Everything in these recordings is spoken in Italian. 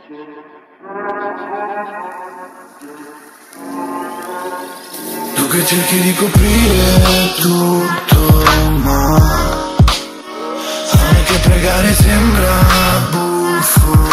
Tu che cerchi di coprire tutto, ma anche pregare sembra buffo.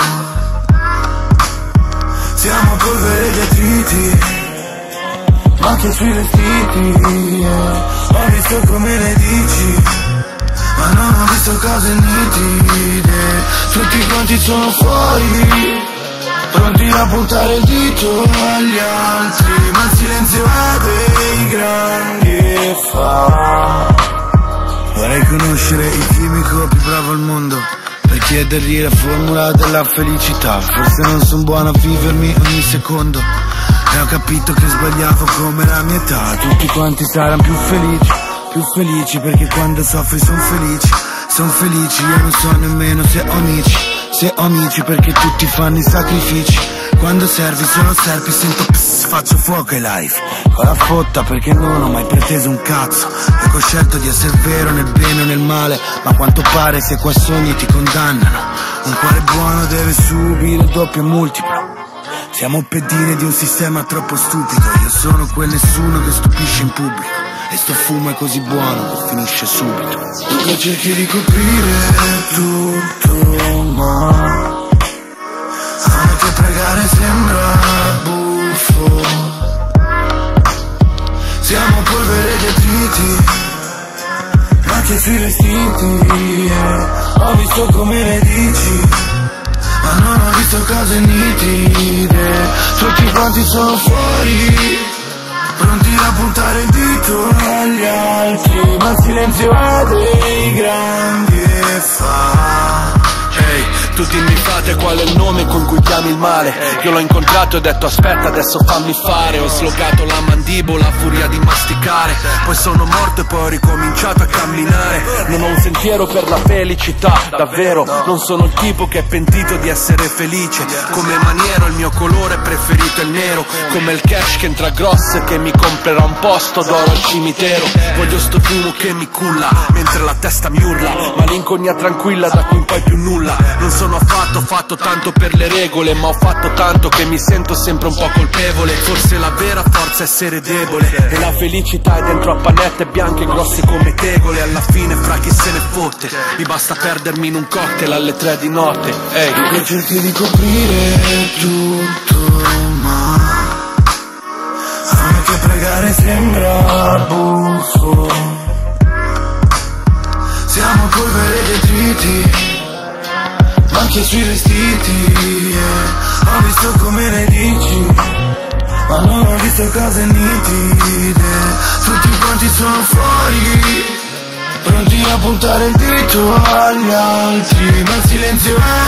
Siamo polvere di attriti, ma anche sui vestiti, Ho visto come le dici, ma non ho visto cose nitide. Tutti quanti sono fuori, pronti a puntare il dito agli altri, ma il silenzio è dei grandi e fa. Vorrei conoscere il chimico più bravo al mondo per chiedergli la formula della felicità. Forse non sono buono a vivermi ogni secondo e ho capito che sbagliavo come la mia età. Tutti quanti saranno più felici perché quando soffri son felici. Io non so nemmeno se ho amici perché tutti fanno i sacrifici. Quando servi solo serpi, sento pss, faccio fuoco ai live con la fotta perché non ho mai preteso un cazzo. Ecco, ho scelto di essere vero nel bene o nel male, ma a quanto pare se qua sogni ti condannano. Un cuore buono deve subire doppio e multiplo. Siamo pedine di un sistema troppo stupido. Io sono quel nessuno che stupisce in pubblico, e sto fumo è così buono che finisce subito. Tu che cerchi di coprire tutto, ma anche pregare sembra buffo. Siamo polvere di attriti, ma anche sui vestiti, Ho visto come le dici, ma non ho visto cose nitide. Tutti quanti sono fuori, pronti a puntare il dito agli altri, ma il silenzio è dei grandi e fa. Ehi, tutti mi fate qual è il nome con cui chiami il male. Io l'ho incontrato e ho detto aspetta adesso fammi fare. Ho slogato la mandibola a furia di masticare, poi sono morto e poi ho ricominciato a camminare. Non ho un sentiero per la felicità, davvero. Non sono il tipo che è pentito di essere felice. Come maniero il mio colore preferito è il nero, come il cash che entra grosso e che mi comprerà un posto d'oro al cimitero. Voglio sto fumo che mi culla mentre la testa mi urla, malinconia tranquilla da cui poi più nulla. Non sono affatto fatto tanto per le regole, ma ho fatto tanto che mi sento sempre un po' colpevole. Forse la vera forza è essere debole, e la felicità è dentro a panette bianche grosse come tegole. Alla fine fra chi se ne fotte, mi basta perdermi in un cocktail alle 3 di notte. Ehi, tu che cerchi di coprire tutto, ma anche pregare sembra buffo. Siamo polvere di attriti, ma anche sui vestiti, Ho visto come le dici, ma non ho visto cose nitide. Tutti quanti sono fuori, pronti a puntare il dito agli altri, ma il silenzio è